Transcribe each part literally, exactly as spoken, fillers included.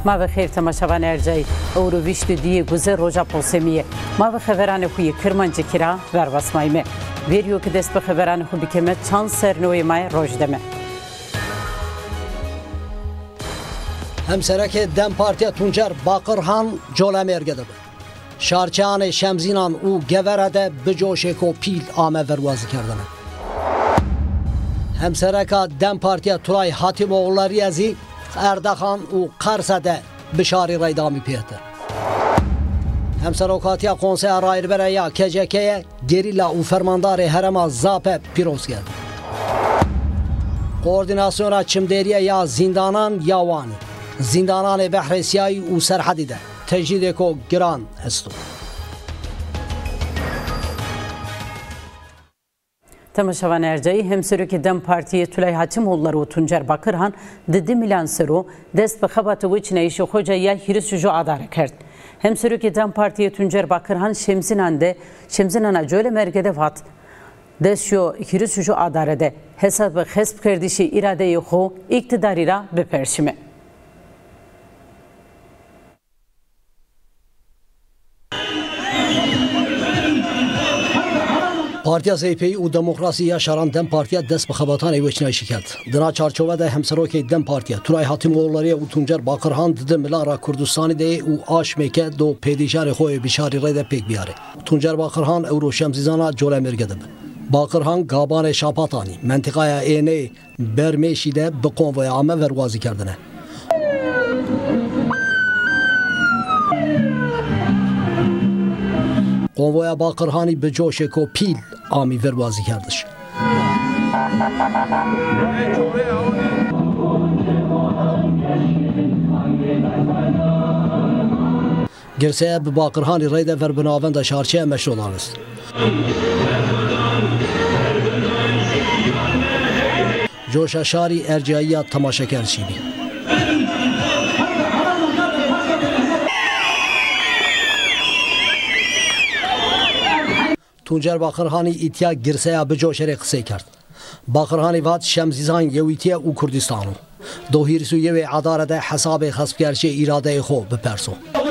ما به خیر تماشاوان ارجای اوروویشت دیه گوزه روژا پولسمیه ما به خبران خوی کرمانجی کرا ورباسمایمه ویریو که دست به خبران خوبی کمه چند سرنوی مای روش دمه همسرک دم پارتیا تونجر باقرهان جوله مرگده بود شارچان شمزینان او گورده به جوشک و پیل آمه وروازی کردنه همسرک دم پارتیا تولای حاتم oğulları ازی اردخان او قرصده بشاری رایدامی پیتر همسرکاتیا کنسه رایر برای کجکه گریلا او فرماندار هرما زاپ پیروز کرد کوردیناسیون چمدریه یا زندانان یا وانی زندانان بحر سیایی او سرحدی ده تجدید کو گران هستو تماشاوان ارجایی همسروک دم پارتی تولای حاتم oğulları و تونجر باقرهان ددی میلان سرو دست به خبات وچ نیش خوجا یا هیرس جو اداره کرد همسروک دم پارتی تونجر باقرهان شمزینانده شمزینانا جول مرگده وات دست شو هیرس جو اداره ده حساب حسب کردیشی اراده خو اقتداری را بپرشمه پارتیا سیپی و دموکراسی یا شاران دم پارتیا دست به خباتان ایوچنایشی کرد. دنا چارچوبه ده همسروکی دم پارتیا تولای حاتم oğulları و تونجر باقرهان دده ملارا کردستانی ده و آش میکه دو پیدیشار خوی بیشاری رده پیک بیاره. تونجر باقرهان اورو شمزیزانا جوله مرگده بود. باقرهان گابان شاپاتانی منطقه اینه برمیشی ده به کنوی عامه وروازی کردنه. قوای باقرهانی به جوشک و پیل آمی وروازی کردش گرسه به باقرهانی ریده ور بناوند شارچه مشروطان است جوش شاری ارجاییات تماشاگر شیبی تونجر باقرهانی ایتیا گرسه به جوشری قصه کرد باقرهانی واد شمزیزان یویتیا او کردستانو دو هیرسو یوی عدالت حساب خصبگرچه ایراده خو بپرسو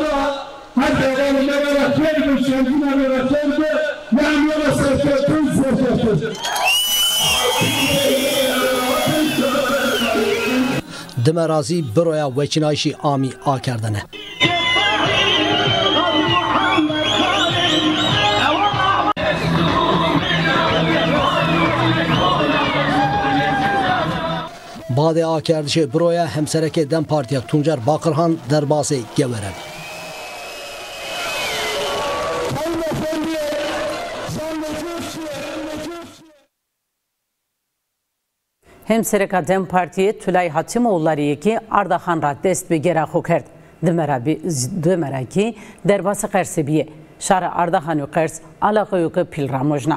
دمرازی برویا وچنایشی آمی آ کردنه بعد آکردش برویا همسرک دم پارتیا تونجر باقرهان در باس گورد همسرک دم پارتی تولای حاتم oğulları ki Ardahan را دست به گره خو کرد دمره کی در باس قرصبیه شهر Ardahan و قرص علاقه یو که پیل راموجنا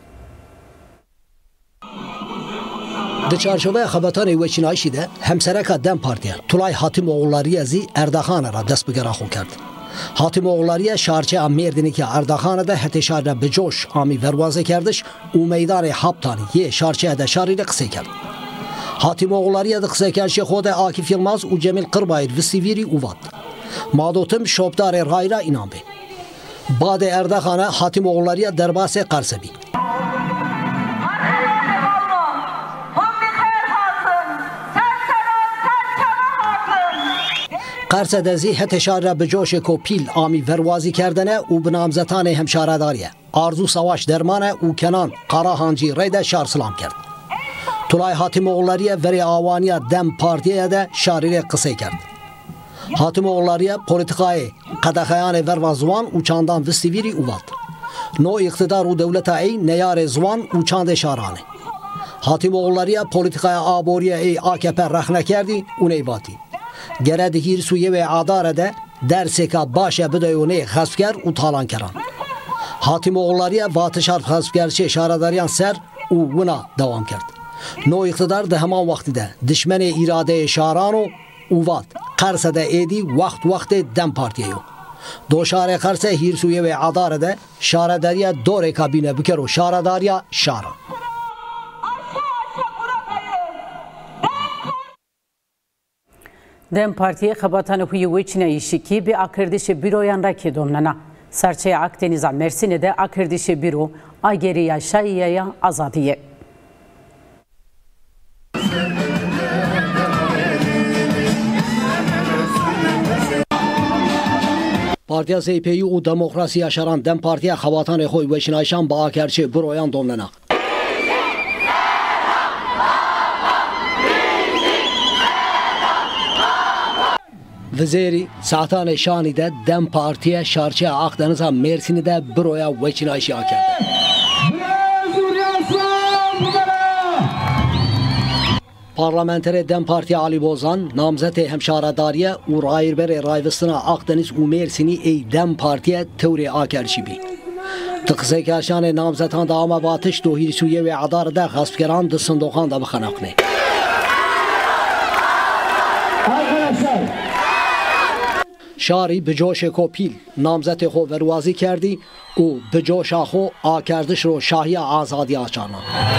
در چارچوبه خبران ایوچنایشی ده همسرک دم پارتیا تولای حاتم oğulları ازی اردخان را دست به گره خو کرد حاتم oğulları شارچه امیردنی که اردخان ده هتشار به جوش آمی وروازه کردش او میدان حبتانی یه شارچه ده شاری ده قصه کرد حاتم oğulları ده قصه کردش خود آکیف یلماز و جمیل قربایر و سیویری اواد مادوتم شوبدار رایرا اینام به بعد اردخان حاتم oğulları در باس قرصبی قرص دزی هتشار را به جوش کو پیل آمی وروازی کردنه او به نامزدان همشارداریه آرزو سواش درمانه او کنان قراهانجی ریده شار سلام کرد تولای حاتم oğulları وری آوانیا دم پارتیه ده شاری قصه کرد حاتم oğulları پولیتیکای قدخیان وروازوان او چاندان وستیویری اواد نو اقتدار و دولت ای نیار زوان او چاند شارانه حاتم oğulları پولیتیکای آبوریه ای آکپر رخنه کردی او نیواتی گرد هیر سویه و عداره ده درسی که باشه بدایونه خصفگر و تالان کران حاتم oğulları واتشار خصفگرچه شارداریان سر او ونا دوام کرد نو اقتدار ده همان وقتی ده دشمن ایراده شارانو اوواد قرصه ده ایدی وقت وقت دم پارتیو دو شار قرصه هیر سویه و عداره ده شارداریا دور کابینه بکر و شارداریا شاران Dem Partiye xebatanı huyu veçine işiki bir akırdişi büroyan raki domnana. Serçeye Akdeniz'a Mersin'e de akırdişi büro Ageriya Şaiya'ya Azadiye. Partiya Z P U u Demokrasiya Şaran Dem Partiya xebatanı xuy veçinayşan ba akerçi büroyan domnana. Vizeri saatan şani de Dem Partiye Şarçe Akdeniz'a Mersin'e de büroya veçinayşi akerdi. Parlamentere Dem Partiye Ali Bozan namzete hemşaradariye u rayrbere rayvistına Akdeniz u Mersin'i ey Dem Partiye teori akerşi bi. Tıkse kerşane namzetan da ama batış dohir suye ve adar da gaspkeran da sındokan da bıxanakne. Arkadaşlar شاری بجوش کوپیل نامزد خو وروازی کردی و بجوش خو آکردش رو شاهی آزادی آچانا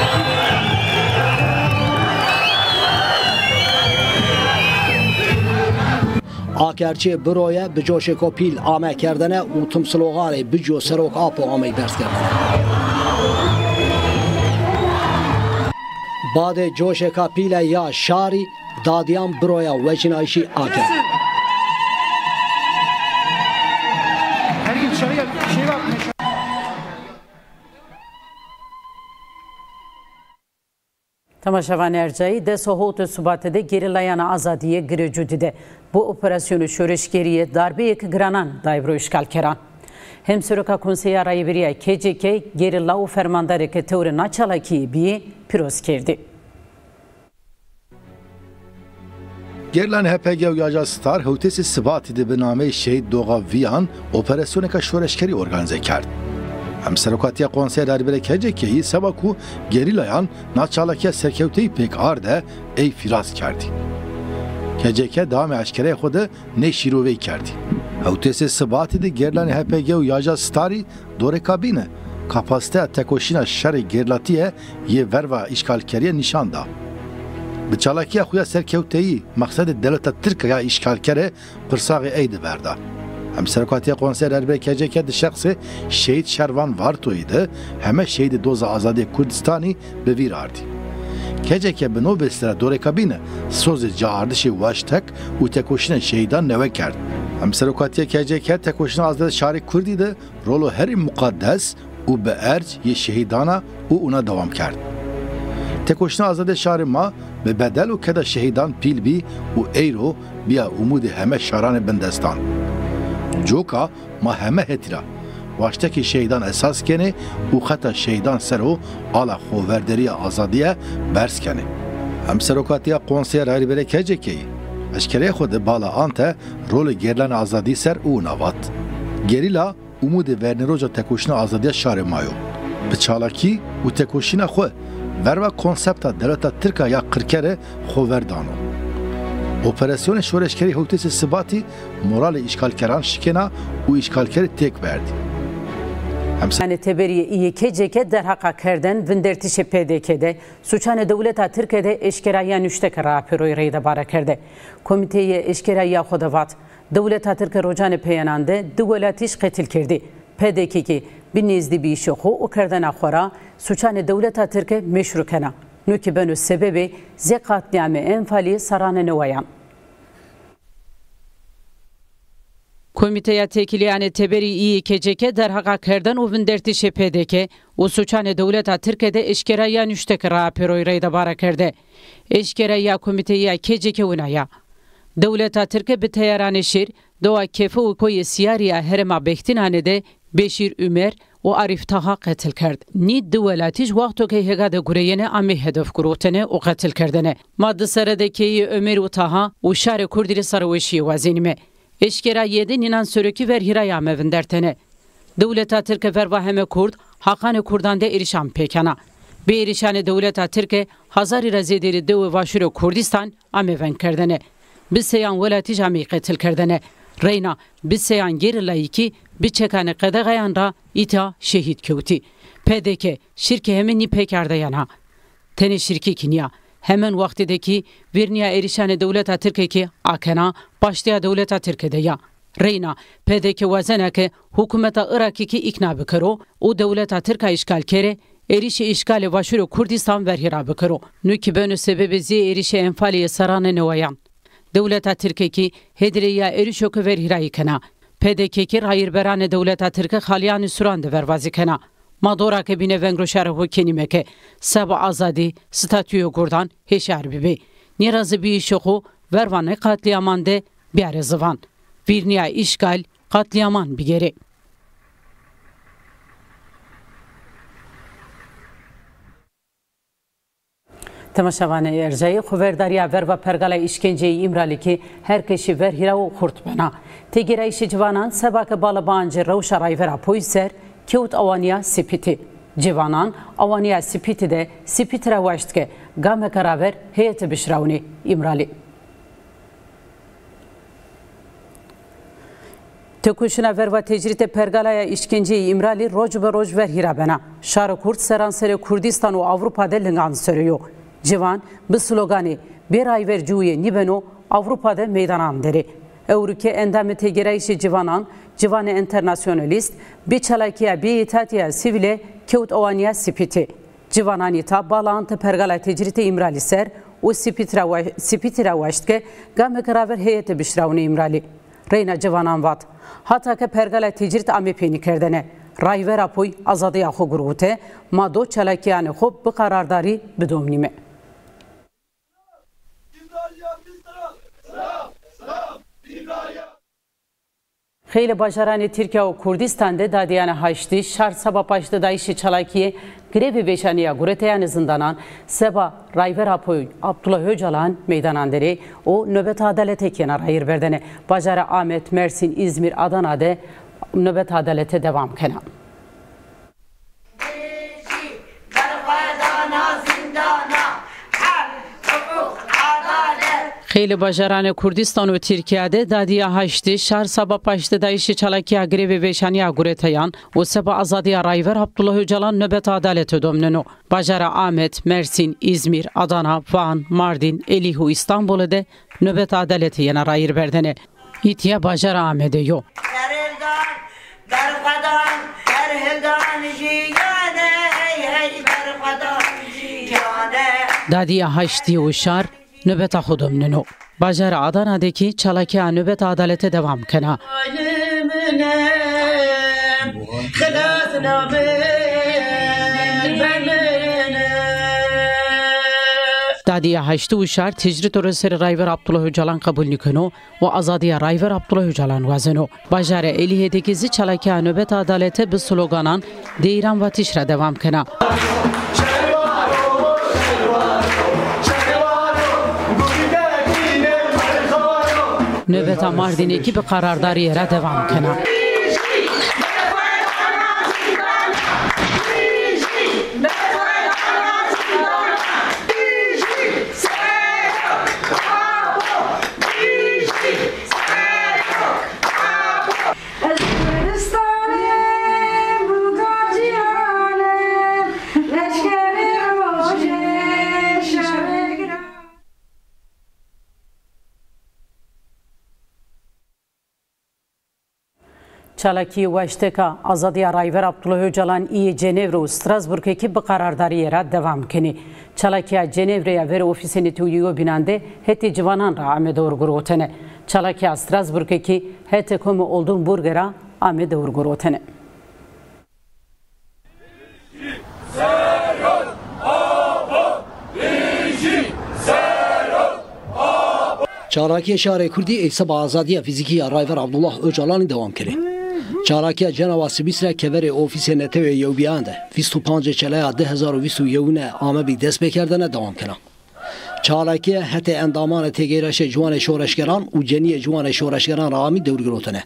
آکرچه برویه بجوش کوپیل آمه کردنه و تمسلوغانه بجو سروک آب و آمه درس کردنه بعد جوش کوپیل یا شاری دادیان برویه وچنایشی آکرد Tamaşavan Ercai de Sohut Subat'ta gerilayana azadiye girecudide. Bu operasyonu şöreşgeriye darbe yek granan daybro işgal keran. Hem süreka konseya rayveriye K C K gerilla u fermandareke teori naçalaki biye piroz kerdi. Gerlan H P G uyaca star hutesi Sıbat'ı de biname şehit Doğa Viyan operasyoneka şöreşgeri organize kerdi. Hem serokatiya konser erbere K C K'yi sebaku gerilayan naçalakiya serkevteyi pek arde ey firaz kerdi. K C K devam eşkere xoda ne şiroveyi kerdi. Hutesi Sıbat'ı de Gerlan H P G uyaca starı dore kabine kapasite tekoşina şerri gerlatiye ye verva işgalkeriye nişanda. Bıçalakiya xuya serkevteyi maksad devleta Türkiye işgalkere pırsağı eydi verda. Hem serokatiya konser erbere K C K de şahsı şehit Şervan Vartoy'du hem şehit Doza Azadi Kurdistani bevir ardi. K C K beno bestere dore kabine soz caardişi vaştek u tekoşine şehidan neve kerdi. Hem serokatiya K C K tekoşine azade şari Kurdiydi rolo heri mukaddes u be erc ye şehidana u una devam kerdi. Tekoşine azade şari ma ve bedel u keda şehidan pilbi u eyro biya umudi heme şarane bendestan. Joka ma heme hetira. Vaştaki şeydan esas kene u xata şeydan sero ala xoverderiya azadiye bers kene. Hem serokatiya konser erbere K C K'yi. Eşkere xode bala ante rol gerlan azadi ser u navat. Gerila umudi verneroja tekoşina azadiye şare mayo. Bıçalaki u tekoşina xo verva konsepta devleta Türkiye ya kırkere xoverdano. Operasyon şöreşkeri hutesi Sıbat'ı moral işgalkeran şikena u işgalkeri tek verdi. Yani teberiye iyi K C K derhaka kerden vindertişe P D K'de suçane devleta Türkiye'de eşkeraya nüştek raperoy reyde bara kerde. Komiteye eşkeraya xodavat devleta Türkiye rocane peyanande devletiş qetil kerdi. P D K ki bir nezdi bir işi xo o kerden axora suçane devleta Türkiye meşrukena. Nüki benü sebebi zekatname enfali sarane nevayan. Komiteye tekiliyane teberi iyi K C K derhaka kerden u vindertişe P D K u suçane devleta Türkiye'de eşkeraya nüştek raperoy reyde bara kerde. Eşkeraya komiteye K C K unaya. Devleta Türkiye bi teyarane şir doğa kefe u koye siyariya herema bektinhanede Beşir Ümer و عارف تاها قتل کرد. نید دولتیش وقتی که هگاد گریانه امی هدف گروتنه و قتل کردنه. ماد سرده که عمر و تاها و شهر کردی سروشی وزینمه. اشکرا یدی نینان سرکی ور هرای مفندرتنه. دولت ترک ور و همه کرد حقان کردان ده ایرشان پیکنا. به ایرشان دولت ترک هزاری رزیدی دو واشور کردستان امی ون کردنه. بسیان ولاتیش امی قتل کردنه. رینا بسیان گیر لایکی بچکان قدغیان را ایتا شهید کوتی. پدک شرکه همینی پیکرده یانها. تنی شرکی کنیا hemen vaktideki virniya erişane devleta Türkiye akena baştaya devleta Türkiye'de ya. Reyna pedeki vazeneke hükümeta Irak'ı ikna bikaro o devleta Türkiye işgal kere erişe işgali başvuru Kurdistan verhira bikaro. Nüki bönü sebebi zi erişe enfaliye sarane nevayan. Devleta Türkiye hedriya erişoku verhira ikena. Pedeki hayır berane devleta Türkiye haliyani surande vervazi kena. Madora ke bine vengro şerhu kenimeke seba azadi statüyo gurdan heşar bibi. Nirazı bir işoku vervane katliamande biare zıvan. Virniya işgal katliaman bir geri. Temaşavane erceyi xuberdariya ver ve pergala işkenceyi İmralı ki herkesi ver hira u kurt bana. Tegire işi civanan sebake balıbancı ravşa rayvera poyser kevut avaniya sipiti. Civanan avaniya sipiti de sipit ravaştke game karaver heyeti bişravuni İmralı. Tekuşuna ver ve tecrite pergalaya işkenceyi İmralı roj ve roj ver hira bana. Şarı Kurt seranseri Kurdistan u Avrupa'da lingan sürüyor. Civan bu slogani bir ay ver cuye nibeno Avrupa'da meydanan deri. Evrike endamı tegereyşi civanan, civanı internasyonalist, bir çalakiya bir itatiya sivile kevut ovaniya sipiti. Civananita bağlantı pergala tecrite İmralı ser, o sipiti ravaştke game karaver heyeti bişravuni İmralı. Reyna civanan vat. Hatta ke pergala tecrit ame peni kerdene. Rayver apoy azadı yaxu gurgute, ma do çalakiyane xob bu karardari bidomnime. Xeyli bajarani Türkiye u Kurdistan'da dadiyane haşti, şar sabah başlı dayışı çalakiye grevi beşaniya gureteyani zindanan seba Rayver apoy Abdullah Öcalan meydananderi o nöbet adalete kenar hayır verdene. Bajara Ahmet, Mersin, İzmir, Adana'da nöbet adalete devam kenan. Xeyli bajarane Kurdistan ve Türkiye'de dadiya haşti, şar sabah başlı dayışı çalakiya grevi veşaniya gureteyan, o seba azadiya Rayver Abdullah Öcalan nöbet adalete domneno. Bajara Ahmet, Mersin, İzmir, Adana, Van, Mardin, Elihu, İstanbul'da de nöbet adalete yana rayır verdene. İtiye Bajara Ahmet'e yo. Dadiya haşti u şar nöbet axudum nino. Bajara Adana'daki çalakiya nöbet adalete devam kena. Dadiya haşti u şar tecrit oraseri Rayver Abdullah Öcalan kabul nikeno ve azadiya Rayver Abdullah Öcalan vazeno. Bajara Eliye'deki çalakiya nöbet adalete bir sloganan deyran ve tişre devam kena. Nöbeta Mardin ekibi karardari yere devam kena. Çalaki Vaşteka azadiya Rayver Abdullah Öcalan iyi Cenevre u Strasbourg ekibi karardari yere devam keni. Çalakiya Cenevre'ye veri ofisini tüyüyor binande heti civanan ra ame doğru otene. Çalakiya Strasbourg eki heti komu oldun burgera ame doğru otene. Çalakiya şehre Kurdi eysaba azadiya fiziki Rayver Abdullah Öcalan'ı devam keni. Çalakiya Ceneva Sibisre keveri ofisi netewe yevbiyande بیست و پنج چلaya ده هزار و بیست و یک آمه بی دست بکردنه دوام کنه. چالاکیه حتی اندامان تگیرش جوان شورشگران و جنی جوان شورشگران رامی دور گروتنه.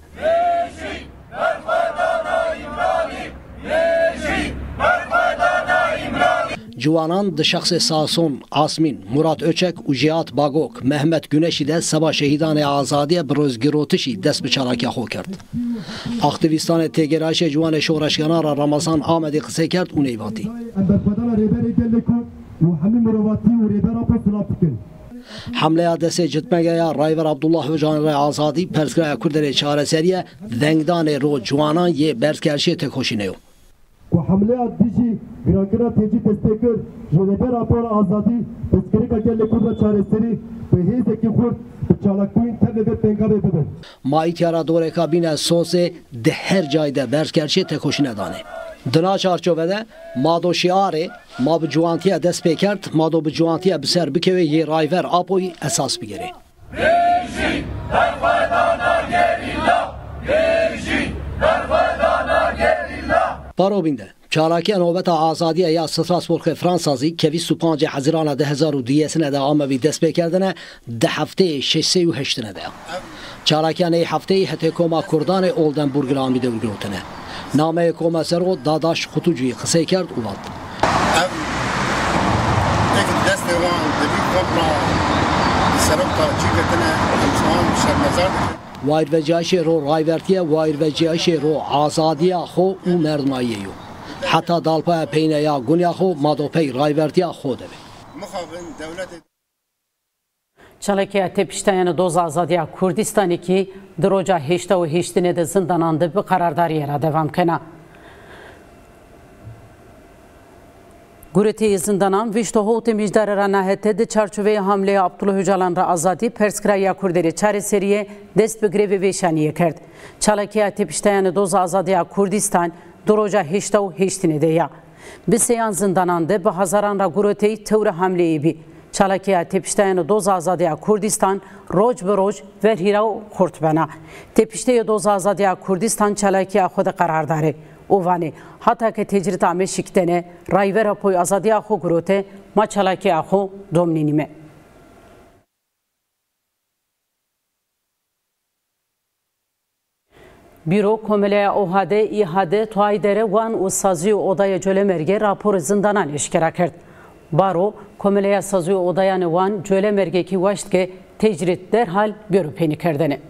Civanan da şahsı Sasun, Asmin, Murat Öçek, Ucihat Bagok, Mehmet Güneşi de sabah şehidane azadiye brozgirotişi dest bi çalakiya xo kerd. Aktivistan tegeraşe civan şoraşgana Ramazan Ahmedi qise kerd u neyvati. حمله دست جتمگه رایور عبدالله و جان رای آزادی پرسکرای کردر چهار سریه دنگدان رو جوانان یه برکرشی تکوشینه و حمله دیجی ویراکرا تیجی دستکر جنبه راپور آزادی پرسکری کجل کردر چهار سری به هیچ کی خورد چالاکوین تبه به پنگابه ببن مایتیارا دوره کابینه سوسه ده هر جایده برکرشی تکوشینه دانه دنا چارچوبه ما دو شیاره ما به جوانتیه دست پیکرد ما دو به جوانتیه بسر بکوه یه رایور آپوی اساس بگیره رژیم در فدانا گریلا رژیم در فدانا گریلا بارو بینده چالاکی نوبت آزادی یا ستراسبورگ فرانسازی که بیست و پنج حزیران ده هزار و دویست ده آموی دست پیکردنه ده هفته ششصد و هشت ده چالاکیان ای هفته هته کما کردان اولدنبورگ را آمیده بگروتنه نامه کما سرو داداش خطوجوی قصه کرد و واد دست وان دبی کبرا سرو تا چی کتنه انسان شرمزار وایر وجهش رو رایورتیه وایر وجهش رو آزادی خو و مردماییو حتی دالپای پینه یا گونیا خو مادوپی رایورتیه خو دبی مخابن دولت Çalakiya tepiştayana doz azadiya Kurdistan'ı ki droja heşta ve heştine de zindanandı bir karardar yere devam kena. Gureti zindanan vişto hote mijdar ranahete de çarçuveye hamleye Abdullah Öcalan ra azadi perskraya Kurderi çare seriye dest bir grevi veşaniye kerd. Çalakiya tepiştayana doz azadiya Kurdistan droja heşta ve heştine de ya. Bir seyan zindanandı bir hazaran ra gureteyi tevre hamleyi bi. Çalakiya tepiştayana doz azadiya Kurdistan roj be roj verhirav kurtbena. Tepişteye doz azadiya Kurdistan çalakiya xod qarardare. Ovane hatta ke tecrit ameşiktene rayvera poy azadiya xo gurote ma çalakiya xo domninime. Büro Komeleya Ohade İhade Tuaydere Van u Sazı Odaya Cölemerge rapor zindanan eşkera kerd. Baro Komeleya Sazı Odaya Van Cölemerge ki vaştke tecrit derhal görüpeni kerdene.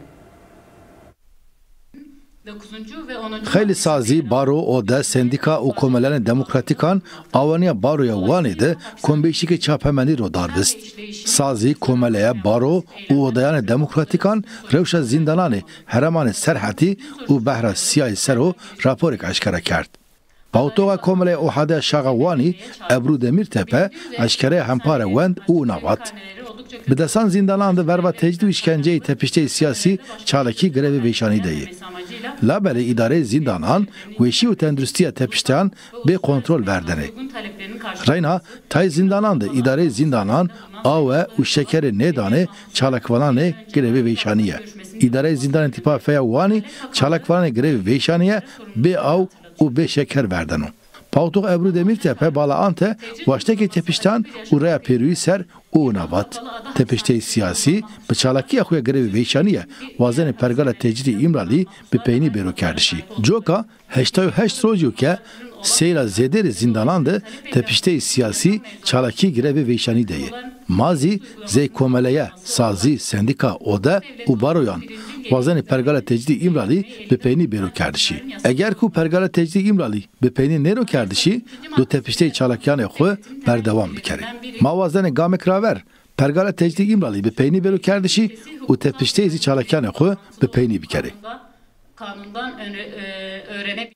خیلی سازی بارو او ده سندیکا و کملان دموکراتیکان آوانیا بارویا وانی ده کنبیشی که چاپمنی رو داربست. سازی کملیا بارو و اودایان دموکراتیکان روش زندانان هرمان سرحتی و بحر سیای سرو راپورک اشکره کرد. باوتوغا کمله اوحاده شاغوانی ابرو دمیر تپه اشکره همپار وند او نوات. بدستان زندانان ده وروا تجدید و işkence tepişte siyasi çalaki grevi veşani deyi. Labeli idare zindanan veşi u tendrüstiye tepişten be kontrol verdene. Reyna tay zindanan de idare zindanan ave u şekeri nedane çalakvalane grevi veşaniye. İdare zindan tipa feya vani çalakvalane grevi veşaniye be av u be şeker verdenu. Pautuk Ebru Demirtepe bala ante vaştaki tepişten uraya peruyi ser u navat. Tepişte siyasi be çalakiya xuya grevi veşaniye vazen pergala tecidi imrali be peyni beru kerdişi. Joka heştayu heşt roju ke seyla zederi zindanandı tepişte siyasi çalaki grevi veşani deyi. Mazi zey komeleye sazi sendika oda u baroyan vazen pergala tecidi imrali be peyni beru kerdişi. Eğer ku pergala tecidi imrali be peyni nero kerdişi do tepişte çalakiyane xu berdevam bikeri. Ma vazen gamek raver pergala tecidi imrali be peyni beru kerdişi u tepişte izi çalakiyane xu be peyni bikeri. Kanundan öğrenip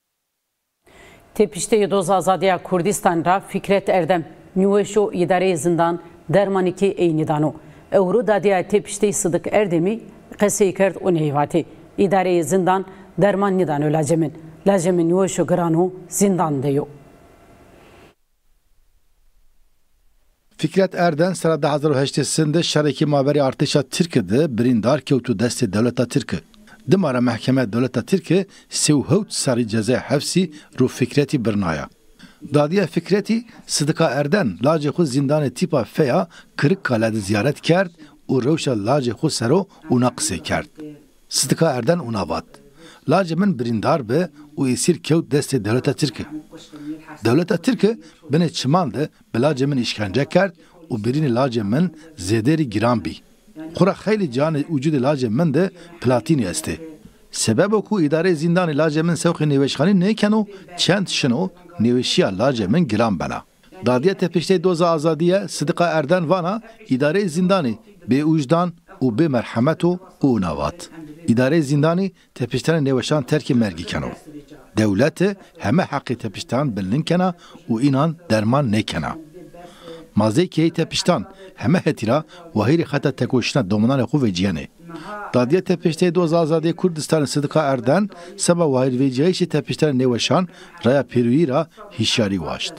Tepişte doz azadiya Kurdistan'da Fikret Erdem Nüveşo idare zindan dermaniki eynidano. Evru dadiya tepişte Sıdık Erdem'i qeseyi kerd o neyvati. İdare zindan derman nidano lacemin. Lacemin Nüveşo grano zindan deyo. Fikret Erden sırada iki bin on sekiz şereki maberi artışa Türkiye'de birindar kevtu desti devleta Türkiye. Dimara Mahkeme Devleta Türkiye sevhut sarı ceza hepsi ru Fikreti Birnaya. Dadiye Fikreti Sıdıka Erden lacı xu zindanı tipa feya Kırıkkale'de ziyaret kerd u revşa lacı xu sero una qise kerd. Sıdıka Erden una vat. Lacı min birindar be u esir kevt desti Devleta Türkiye. Devleta Türkiye beni çimandı be lacı min işkence kerd u birini lacı min zederi giran bi. Xura xeyli canı ucud lacı min de platini este. Sebep ku idare zindan lacı min sevxi neveşxani nekeno çend şino neveşiya lacı min giran bana. Dadiye tepişte doza azadiye Sıdıka Erden vana idare zindani be ucdan u be merhametu u navat. İdare zindani tepişten neveşan terki mergi keno. Devleti heme hakkı tepişten bilin kena u inan derman ne kena. Mazey ki tepişten heme hetira vahiri hata tekoşuna dominan ku veciyane. Dadiye tepişte doza azadiye Kurdistan Sıdıka Erden sabah vahir veciyayşi tepişten neveşan raya piruyira hişyari vaşt.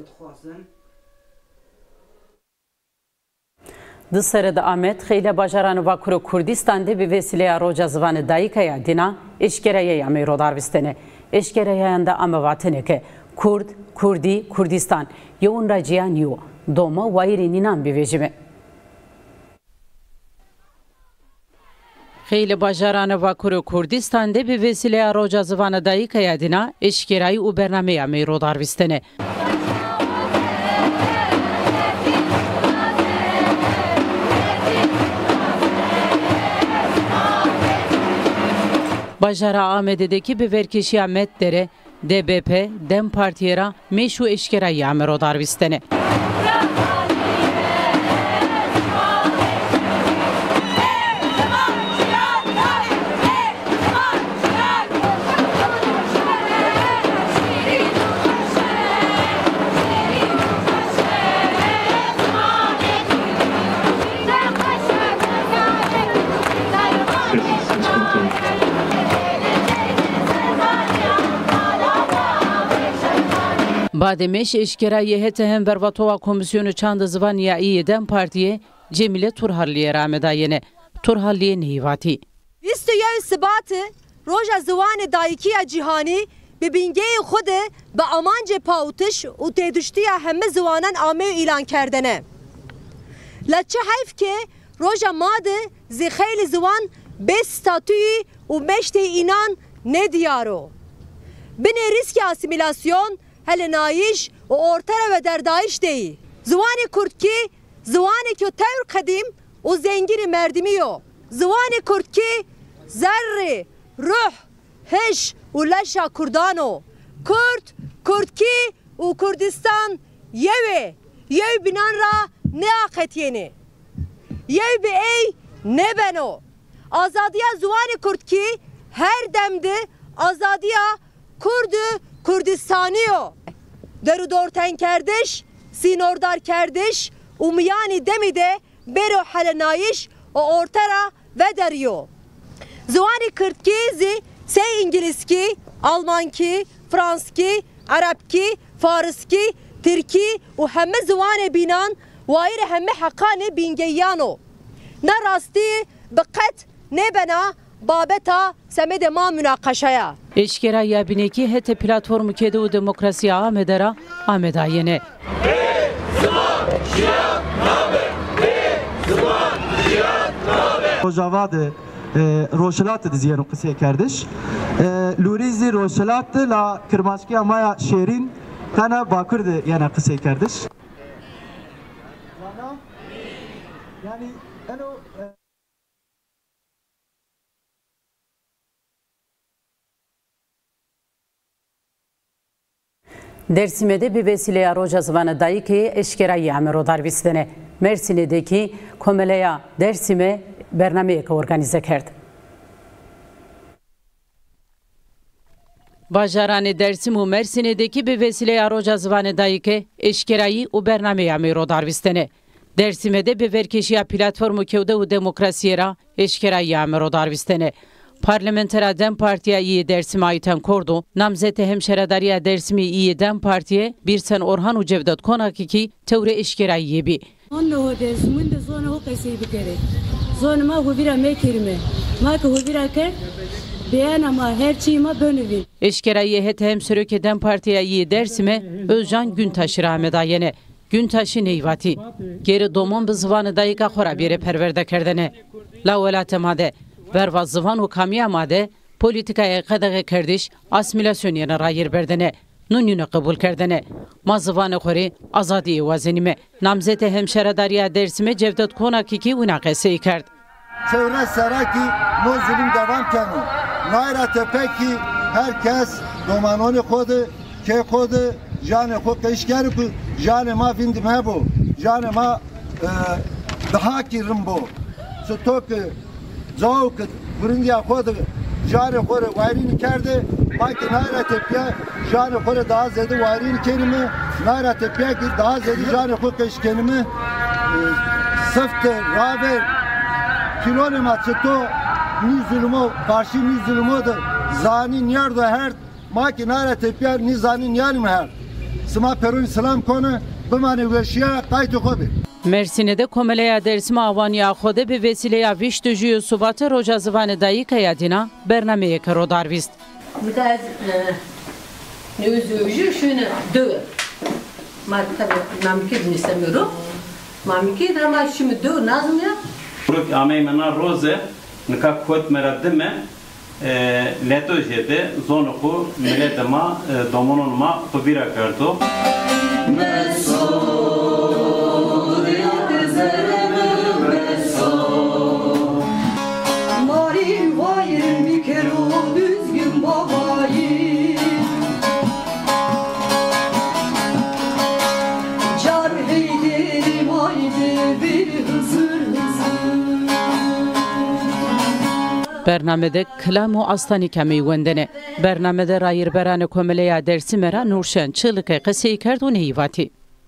Di serê de Amed xêle bajaran Vakuro Kurdistan'da bir vesileya roca zivanê dayîkaya dîna eşkereyê amê rodarvistene. Eşkereyan da amevatineke Kurd, Kurdî, Kurdistan yewun ra ciyan yo doma wayîrê nînan bivêjime. Xêle bajaran Vakuro Kurdistan'da bir vesileya roca zivanê dayîkaya dîna eşkerayî û bernameya amê rodarvistene. Bajara Amed'deki bir verkeşiya Meddere, D B P, Dem Partiyera, meşru eşkerayı amê rodarvistene. Bademeş eşkerayı hete hem bervatova komisyonu çandı zıvan ya iyi Dem Partiye Cemile Turhalliye ramedayene. Turhalliye neyvati. Vistoya sıbatı roja zıvanı dayıkiya cihani bibingeyi xude be amance pautiş u tedüştiya hemme zıvanan ame ilan kerdene. Laçı hayf ke roja madı ziheyli zıvan beş statüyü u meşte inan ne diyaro. Bine riski asimilasyon hele nayiş o ortara ve derdayiş değil. Zıvani Kurtki, zıvani ki tevr kadim o zengini merdimiyo. Zıvani Kurtki, zerri, ruh, heş u leşa Kurdano. Kurt, Kurtki u Kurdistan yeve, yev binan ra ne akhet yeni. Yev bi ey ne beno. Azadiya zıvani Kurtki her demde azadiya Kurdu Kurdistaniyo. Derudor ten kardeş, sinordar kardeş, umyani demide bero halenayiş o ortara ve deriyo. Zuvani Kırtkizi, se İngilizki, Almanki, Franski, Arapki, Fariski, Türki u hemme zuvane binan vaire hemme hakane bingeyano. Ne rasti beqet ne bena babeta semede ma münakaşaya. Eşkeraya bineki hete platformu kedi u demokrasiya amedera amedayene. Rojavad roşelat diziyerim kısa kardeş. Lurizi roşelat la kırmaşki amaya şerin kana bakırdı yana kısa kardeş. Yani eno Dersim'de bir vesileya roja zıvanı dayıkaya eşkerayı amê rodarvistene. Mersin'deki Komeleya Dersim'e bernameyek organize kerdi. Bajarane Dersim u Mersin'deki bir vesileya roja zıvanı dayıkaya eşkerayı u bernameyi amê rodarvistene. Dersim'de bir verkeşiya platformu kevde u demokrasiyera eşkerayı amê rodarvistene. Parlamentera Dem Partiya iyi Dersim'e ayten kordu. Namzete hemşeredariya Dersim'i iyi Dem Partiye bir sen Orhan u Cevdet Konakiki tevre eşkerayı yebi. Onu Dersim'in de zona o kayseyi bir kere. Zona ma huvira mekirme. Ma ki huvira ker. Beyan ama her çiğma bönüvin. Eşkerayı hete hemşereke Dem Partiya iyi Dersim'e Özcan Güntaş'ı rahmedayene. Güntaş'ı neyvati. Geri domon bızvanı dayıka xora bire perverde kerdene. La velatemade. Verva zıvan u kamiyamade politikaya qadağı kardeş asimilasyon yana rayir berdene. Nununu kabul kerdene. Ma zıvanı xori azadi vazenime. Namzete hemşeredariya Dersim'e Cevdet Konakiki unaqeseyi kerd. Çevre seraki no zulüm devam kenu. Nayra tepeki herkes domanoni kodu, ke kodu, jane kod eşkeri ku جان ما فيندم هبو جان ما دهاكي رمبو ستوك زوك برنديا خود جان خور وایرین کرده ما که نایره تپیا جان خور daha زیاده وایرین کریم نایره تپیا که daha زیاده جان خور کش کریم سفت رابر کلون ما چطور نی ظلمو karşı نی ظلمو da zani niyar da her ما که نایره تپیا نی zani niyar mı her sma perun selam konu bu mani veşiya kayıt khobi Mersin'de Komeleya Dersim Avaniya Xode bi vesileya viş dujuyu subatı roja zıvanı dayıkaya dina bernameye karo darvist. Mütez ne üzücü şunu döv. Ma tabii mamki istemiyorum. Mamki de ama şimdi döv nazım ya. Buruk amey mena roze nika kot meraddime leto jede zonuku miletema domononma tobira kardo. برنامه کلام و آستانی کمی وندنه برنامه راییر بران کمله درسیمرا نورشن چلک قصه کرد و نیواتی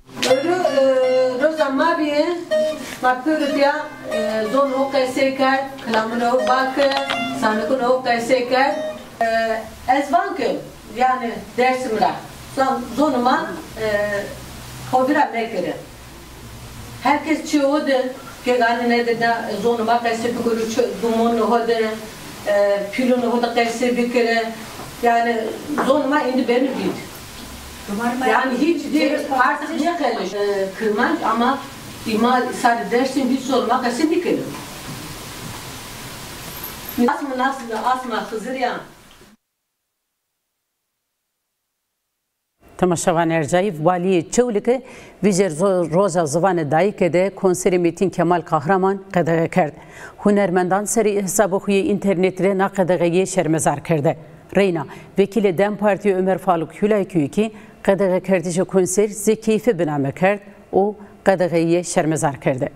روزا ما بیه ما پرتیا زون او قصه کرد کلام رو باک سانکون او قصه کرد از وانکه yani dersimra zon ma xobira mekere herkes çoğudu که گانی ندیده زون ما قصه بکره دومون هده پیلون هده قصه بکره yani زون ما indi beni bildi. Yani hiç değil artık ne kalmış kırmanç ama imal sadece dersin hiç sorma qصه bikere. Asma nasıl asma Hızır ya. تماشاوان ارجایی والی چولک ویژر روزا زوان دایکه ده کنسری میتین کمال قهرمان قدغه کرد. هنرمندان سری حساب خوی اینترنت ره نقدغه شرمزار کرده. رینا وکیل دم پارتی عمر فاروق هولایکویی کی قدغه کردیش کنسر زکیفه بنامه کرد و قدغه شرمزار کرده.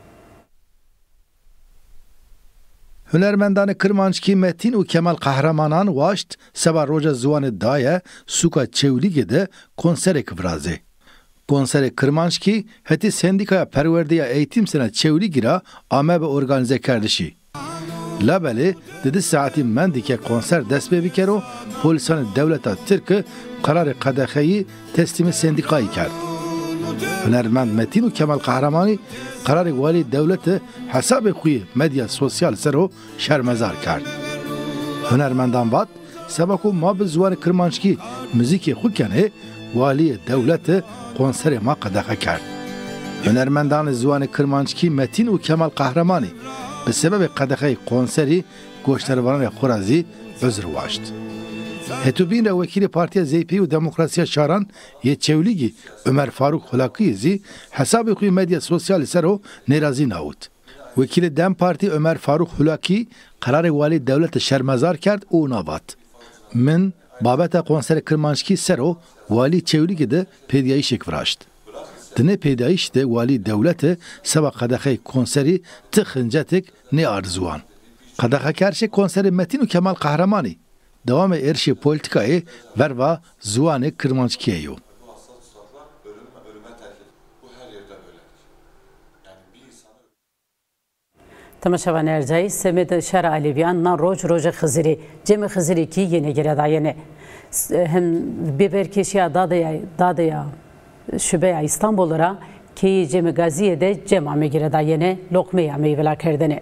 هنرمندان کرمانشکی متین و کمال قهرمانان واشت سبا روژا زوان دایه سوکا چولیگه ده کنسر کفرازه. کنسر کرمانشکی هتی سندیکaya پروردیا eğitim sene çevligi ra ame be organize kerdişi. Labeli dedi saati mendike konser desbe bikero polisan devleta Türk kararı kadexeyi teslimi sendikayı kerdi. Hünermend Metin و Kemal Kahramani kararı vali devleti hesabı kuyu medya sosyal sero şermezar kerdi. Hünermendan vat sebaku ma bi zuwan Kirmanşki müziki xukene vali devleti konseri ma qadexe kerdi. Hünermendan zuwan Kirmanşki Metin و Kemal Kahramani به سبب قدخه کنسری گوشتروان خورازی özür واشت. هتوبین را وکیل پارتی زیپی و دموکراسی شاران یه چولیگی عمر فاروق خلاقی زی حساب خوی مدیا سوسیال سرو نرازی ناود. وکیل دم پارتی عمر فاروق خلاقی قرار والی دولت شرمزار کرد او نوات. من بابت کنسر کرمانشکی سرو والی چولیگی ده پیدایش فراشت. دنه پیدایش ده والی دولت سبا قدخه کنسری تخنجتک نه arzuan. قدخه کرش کنسر متین و کمال قهرمانی devam erşi politikayı verva zuanı Kırmançkiyeyo. تماشاوان ارجایی سمت شهر علیویان نا روز روز خزری جمع خزری کی یه گره داینه هم بیبرکشیا دادیا دادیا شبه İstanbul را کی جمع گازیه ده جمع میگیره داینه لقمه میولا کردنه.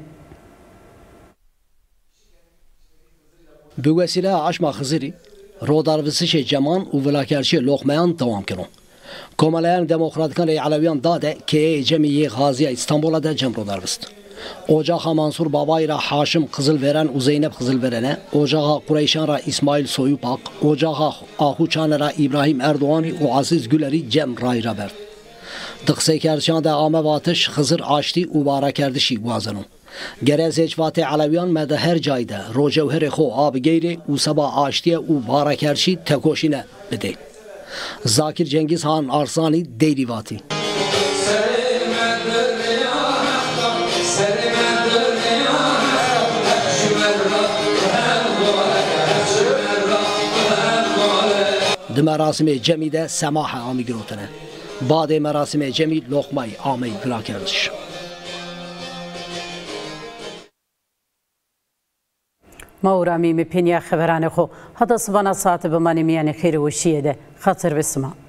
به وسیله عشما خزری روداروسش جمان و ولاکرشی لقمیان دوام کرد. کمالایان دموکراتیکان علویان داده که جمعی غازی استانبول ده جمع روداروست. Ocağa Mansur Babayra Haşim Kızılveren u Zeynep Kızılveren'e, Ocağa Kureyşan ra İsmail Soyupak, Ocağa Ahuçan ra İbrahim Erdoğan'ı u Aziz Güler'i cem rayra verdi. Dıkse kerşan da ame vatış Hızır açtı u bara kerdişi guazanım. Gerez ecvate Aleviyan mede her cayda rojevher xo ab geyri u sabah açtı u bara kerşi tekoşine bide. Zakir Cengiz Han Arsani Deyrivaتی. د مراسم جمی ده سماح آمی گروتنه بعد مراسم جمی لقمه آمی گرا کردش. ما ورامي مبينيا خبرانه خو هذا صبانا ساعت بماني مياني خير وشيه ده خاطر بسما